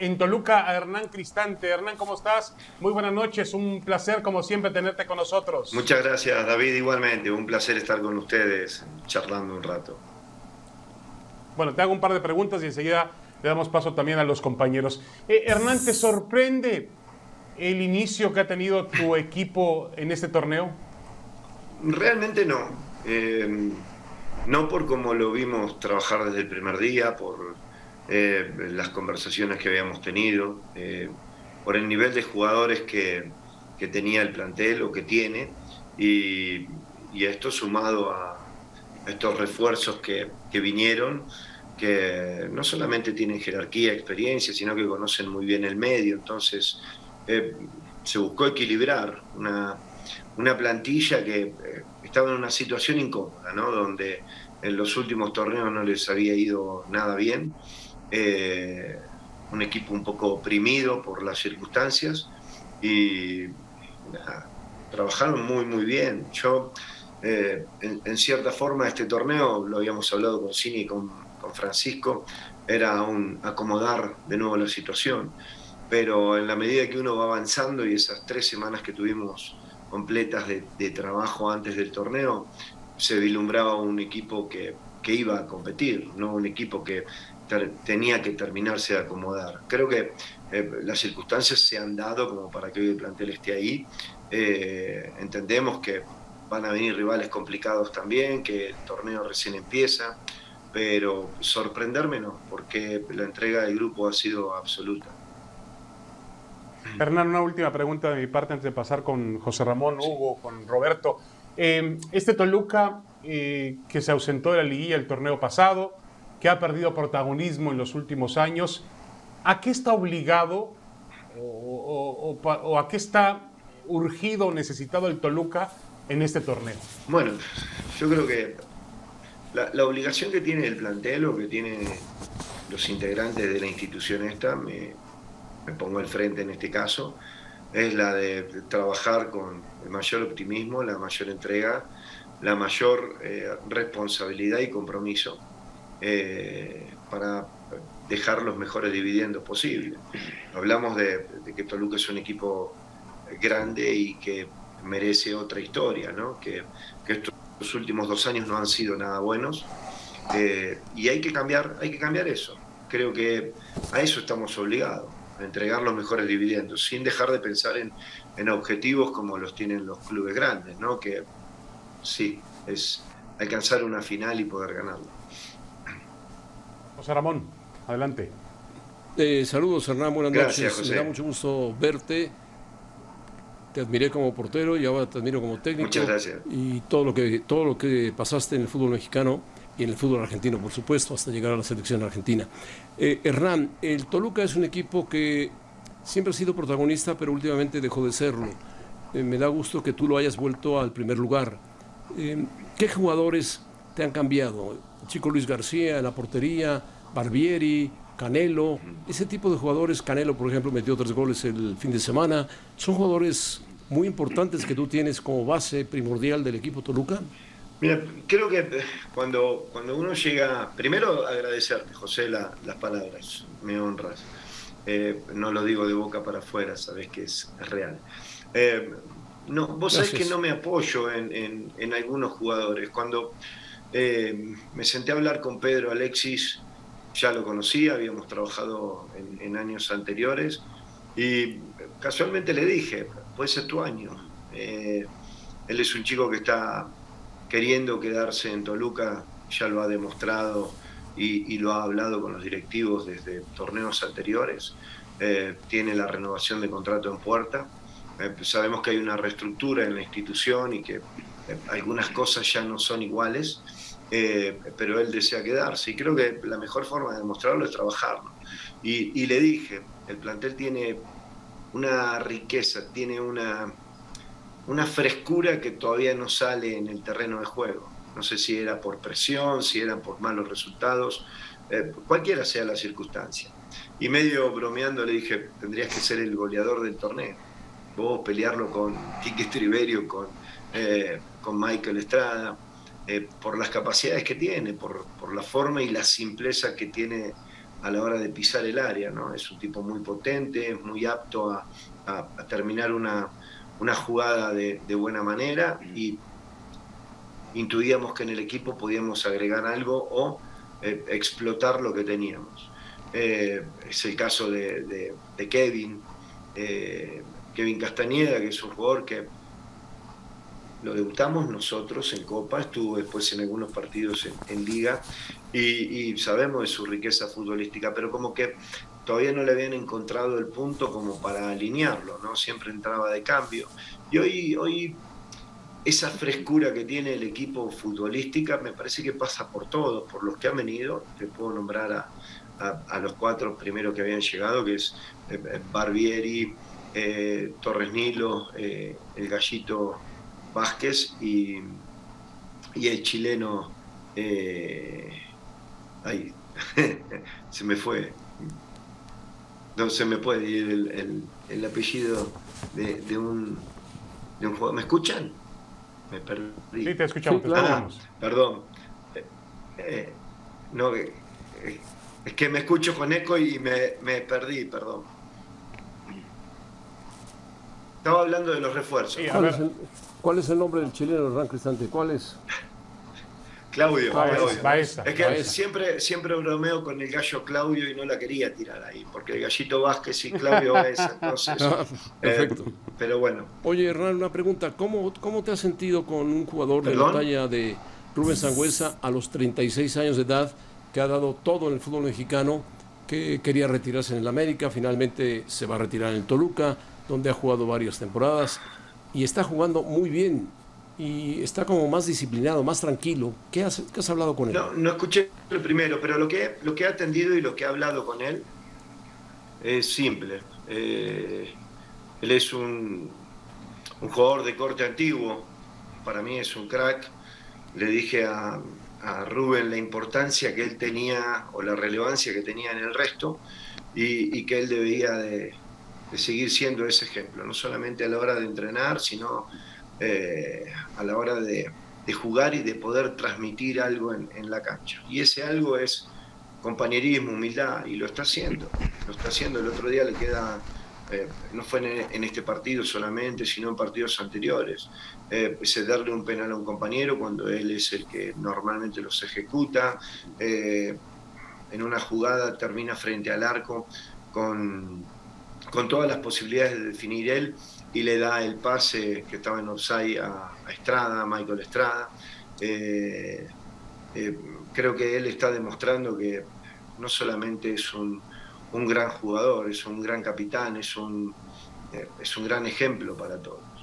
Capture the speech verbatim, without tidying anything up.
en Toluca a Hernán Cristante. Hernán, ¿cómo estás? Muy buenas noches, un placer como siempre tenerte con nosotros. Muchas gracias, David, igualmente, un placer estar con ustedes charlando un rato. Bueno, te hago un par de preguntas y enseguida le damos paso también a los compañeros. Eh, Hernán, ¿te sorprende el inicio que ha tenido tu equipo en este torneo? Realmente no. Eh, no por cómo lo vimos trabajar desde el primer día, por eh, las conversaciones que habíamos tenido, eh, por el nivel de jugadores que, que tenía el plantel o que tiene, y, y esto sumado a estos refuerzos que, que vinieron, que no solamente tienen jerarquía, experiencia, sino que conocen muy bien el medio. Entonces, eh, se buscó equilibrar una, una plantilla que eh, estaba en una situación incómoda, ¿no? Donde en los últimos torneos no les había ido nada bien. Eh, un equipo un poco oprimido por las circunstancias y nada, trabajaron muy, muy bien. Yo, eh, en, en cierta forma, este torneo, lo habíamos hablado con Cini y con, con Francisco, era un acomodar de nuevo la situación, pero en la medida que uno va avanzando y esas tres semanas que tuvimos completas de, de trabajo antes del torneo, se vislumbraba un equipo que, que iba a competir, no un equipo que ter, tenía que terminarse de acomodar. Creo que eh, las circunstancias se han dado como para que hoy el plantel esté ahí. Eh, entendemos que van a venir rivales complicados también, que el torneo recién empieza, pero sorprenderme no, porque la entrega del grupo ha sido absoluta. Hernán, una última pregunta de mi parte antes de pasar con José Ramón, Hugo, con Roberto. Eh, este Toluca eh, que se ausentó de la liguilla el torneo pasado, que ha perdido protagonismo en los últimos años, ¿a qué está obligado o, o, o, o a qué está urgido o necesitado el Toluca en este torneo? Bueno, yo creo que la, la obligación que tiene el plantel o que tienen los integrantes de la institución esta, me, me pongo al frente en este caso, es la de trabajar con el mayor optimismo, la mayor entrega, la mayor eh, responsabilidad y compromiso eh, para dejar los mejores dividendos posibles. Hablamos de, de que Toluca es un equipo grande y que merece otra historia, ¿no? Que, que estos últimos dos años no han sido nada buenos eh, y hay que cambiar, hay que cambiar eso. Creo que a eso estamos obligados, a entregar los mejores dividendos, sin dejar de pensar en, en objetivos como los tienen los clubes grandes, ¿no? Que sí, es alcanzar una final y poder ganarla. José Ramón, adelante. Eh, saludos, Hernán, buenas Gracias, noches. José. Me da mucho gusto verte. Te admiré como portero y ahora te admiro como técnico. Muchas gracias. Y todo lo que, todo lo que pasaste en el fútbol mexicano y en el fútbol argentino, por supuesto, hasta llegar a la selección argentina. Eh, Hernán, el Toluca es un equipo que siempre ha sido protagonista, pero últimamente dejó de serlo. Eh, me da gusto que tú lo hayas vuelto al primer lugar. Eh, ¿Qué jugadores te han cambiado? El chico Luis García en la portería, Barbieri, Canelo, ese tipo de jugadores. Canelo, por ejemplo, metió tres goles el fin de semana. ¿Son jugadores muy importantes que tú tienes como base primordial del equipo Toluca? Mira, creo que cuando, cuando uno llega, primero agradecerte, José, la, las palabras, me honras. Eh, no lo digo de boca para afuera, sabes que es, es real. Eh, no, vos sabés que no me apoyo en, en, en algunos jugadores. Cuando eh, me senté a hablar con Pedro Alexis, ya lo conocía, habíamos trabajado en, en años anteriores, y casualmente le dije, puede ser tu año. Eh, él es un chico que está queriendo quedarse en Toluca, ya lo ha demostrado y, y lo ha hablado con los directivos desde torneos anteriores. Eh, tiene la renovación de contrato en puerta. Eh, sabemos que hay una reestructura en la institución y que eh, algunas cosas ya no son iguales, eh, pero él desea quedarse y creo que la mejor forma de demostrarlo es trabajarlo. Y, y le dije, el plantel tiene una riqueza, tiene una... una frescura que todavía no sale en el terreno de juego. No sé si era por presión, si eran por malos resultados, eh, cualquiera sea la circunstancia. Y medio bromeando le dije, tendrías que ser el goleador del torneo. Vos pelearlo con Quique Triverio, con, eh, con Michael Estrada, eh, por las capacidades que tiene, por, por la forma y la simpleza que tiene a la hora de pisar el área, ¿no? Es un tipo muy potente, es muy apto a, a, a terminar una, una jugada de, de buena manera, y intuíamos que en el equipo podíamos agregar algo o eh, explotar lo que teníamos. Eh, es el caso de, de, de Kevin, eh, Kevin Castañeda, que es un jugador que lo debutamos nosotros en Copa, estuvo después en algunos partidos en, en Liga, y, y sabemos de su riqueza futbolística, pero como que todavía no le habían encontrado el punto como para alinearlo, ¿no? Siempre entraba de cambio. Y hoy, hoy esa frescura que tiene el equipo futbolística me parece que pasa por todos, por los que han venido. Te puedo nombrar a, a, a los cuatro primeros que habían llegado, que es eh, Barbieri, eh, Torres Nilo, eh, el Gallito Vázquez y, y el chileno, eh, ay, se me fue, no se me puede ir el, el, el apellido de, de, un, de un jugador. ¿Me escuchan? Me perdí. Sí, te escuchamos, sí, te escuchamos. Ah, perdón. Eh, eh, no, eh, es que me escucho con eco y me, me perdí, perdón. Estaba hablando de los refuerzos. Sí, ¿Cuál, es el, ¿Cuál es el nombre del chileno, Hernán Cristante? ¿Cuál es? Claudio. Baeza, Claudio. Baeza, es que Baeza. siempre, siempre bromeo con el gallo Claudio y no la quería tirar ahí, porque el gallito Vázquez y Claudio Baeza, entonces. Ah, perfecto. Eh, pero bueno. Oye, Hernán, una pregunta. ¿Cómo, cómo te has sentido con un jugador ¿Perdón? de la talla de Rubén Sangüesa a los treinta y seis años de edad, que ha dado todo en el fútbol mexicano, que quería retirarse en el América, finalmente se va a retirar en el Toluca, donde ha jugado varias temporadas y está jugando muy bien y está como más disciplinado, más tranquilo? ¿Qué has, qué has hablado con él? No, no escuché el primero, pero lo que, lo que he atendido y lo que he hablado con él es simple. Eh, él es un, un jugador de corte antiguo, para mí es un crack. Le dije a, a Rubén la importancia que él tenía o la relevancia que tenía en el resto, y, y que él debía de, de seguir siendo ese ejemplo, no solamente a la hora de entrenar, sino eh, a la hora de, de jugar y de poder transmitir algo en, en la cancha. Y ese algo es compañerismo, humildad, y lo está haciendo. Lo está haciendo. El otro día le queda, eh, no fue en, en este partido solamente, sino en partidos anteriores, eh, cederle un penal a un compañero cuando él es el que normalmente los ejecuta. Eh, en una jugada termina frente al arco con, con todas las posibilidades de definir él, y le da el pase que estaba en offside a, a Estrada, a Michael Estrada. Eh, eh, creo que él está demostrando que no solamente es un, un gran jugador, es un gran capitán, es un, eh, es un gran ejemplo para todos.